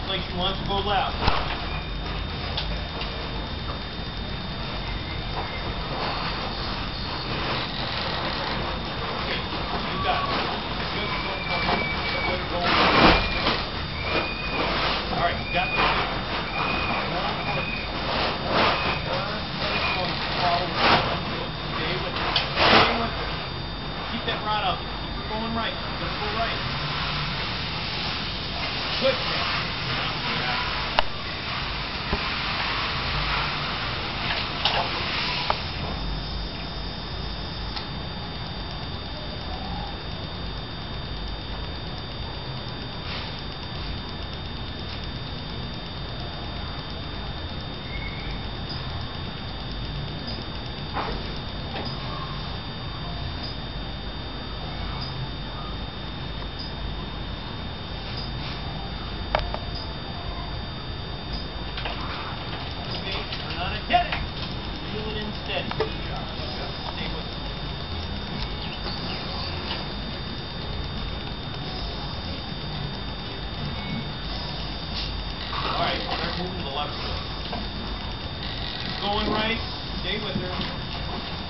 like she wants to go left. Okay, you got it. Good. All right, you got this. Stay with it. Keep that rod up. Keep it going right. Just go right. Good. Get it! Reel it in steady. Stay with it. Alright, start moving to the left foot. Keep going right. Stay with her.